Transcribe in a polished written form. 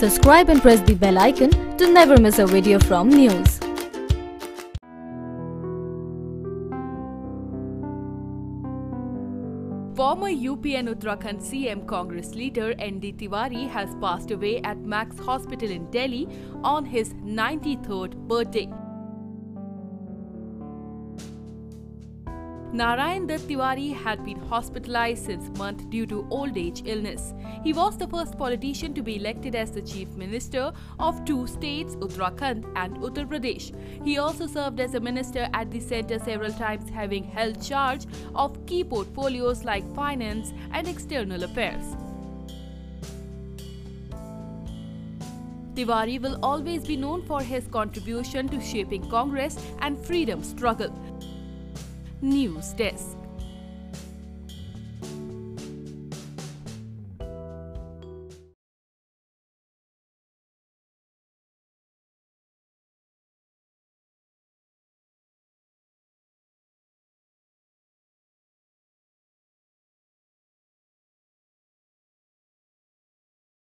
Subscribe and press the bell icon to never miss a video from NYOOOZ. Former UP and Uttarakhand CM Congress leader ND Tiwari has passed away at Max Hospital in Delhi on his 93rd birthday. Narayan Dutt Tiwari had been hospitalized since month due to old age illness. He was the first politician to be elected as the Chief Minister of two states, Uttarakhand and Uttar Pradesh. He also served as a minister at the centre several times, having held charge of key portfolios like finance and external affairs. Tiwari will always be known for his contribution to shaping Congress and freedom struggle. NYOOOZ Desk.